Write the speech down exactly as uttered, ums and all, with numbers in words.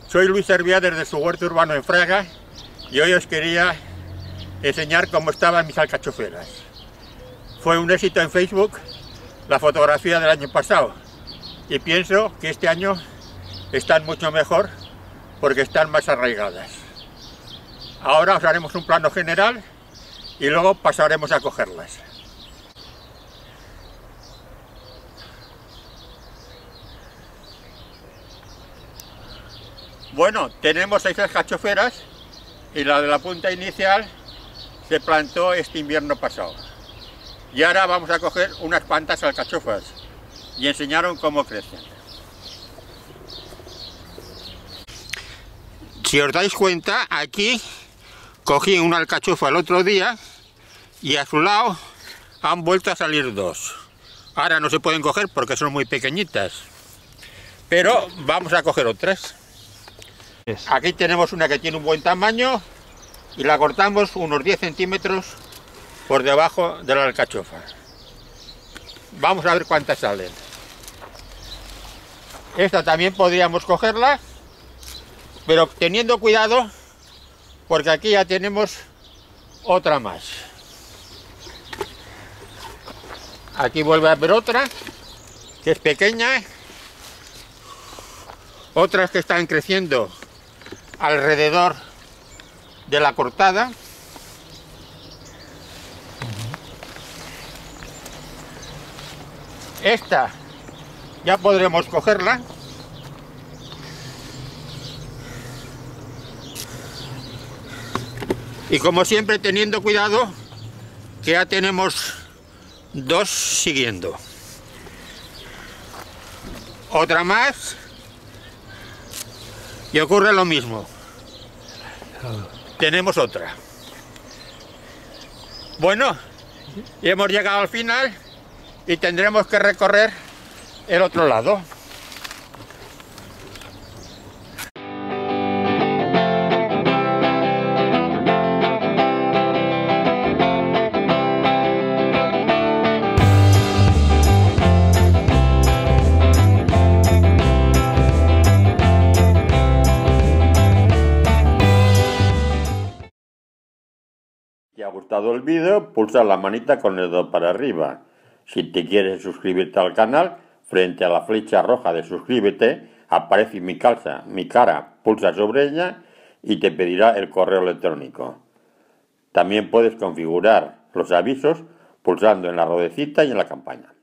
Soy Luis Serviá desde su huerto urbano en Fraga y hoy os quería enseñar cómo estaban mis alcachoferas. Fue un éxito en Facebook la fotografía del año pasado y pienso que este año están mucho mejor porque están más arraigadas. Ahora os haremos un plano general y luego pasaremos a cogerlas. Bueno, tenemos seis alcachoferas y la de la punta inicial se plantó este invierno pasado. Y ahora vamos a coger unas cuantas alcachofas y enseñaron cómo crecen. Si os dais cuenta, aquí cogí una alcachofa el otro día y a su lado han vuelto a salir dos. Ahora no se pueden coger porque son muy pequeñitas, pero vamos a coger otras. Aquí tenemos una que tiene un buen tamaño y la cortamos unos diez centímetros por debajo de la alcachofa. Vamos a ver cuántas salen. Esta también podríamos cogerla, pero teniendo cuidado porque aquí ya tenemos otra más. Aquí vuelve a haber otra que es pequeña, otras que están creciendo alrededor de la cortada. Esta ya podremos cogerla. Y como siempre teniendo cuidado que ya tenemos dos siguiendo. Otra más. Y ocurre lo mismo. Tenemos otra. Bueno, y hemos llegado al final y tendremos que recorrer el otro lado. Si te ha gustado el vídeo, pulsa la manita con el dedo para arriba. Si te quieres suscribirte al canal, frente a la flecha roja de suscríbete, aparece mi, calza, mi cara, pulsa sobre ella y te pedirá el correo electrónico. También puedes configurar los avisos pulsando en la ruedecita y en la campana.